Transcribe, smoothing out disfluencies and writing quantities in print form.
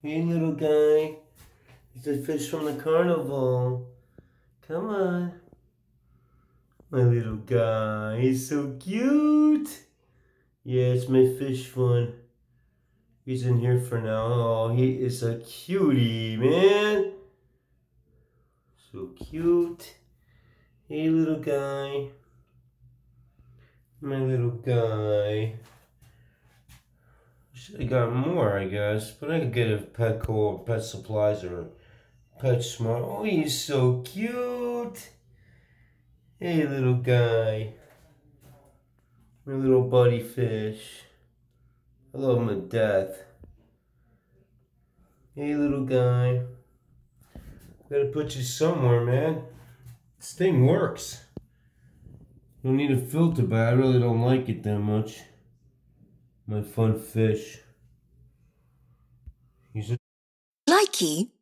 Hey, little guy. It's a fish from the carnival. Come on. My little guy. He's so cute. Yeah, it's my fish one. He's in here for now. Oh, he is a cutie, man. So cute. Hey, little guy. My little guy. Should have got more, I guess. But I could get a Petco or Pet Supplies or PetSmart. Oh, he's so cute. Hey, little guy. My little buddy fish. I love him to death. Hey, little guy. Gotta put you somewhere, man. This thing works. Don't need a filter, but I really don't like it that much. My fun fish. He's a Likey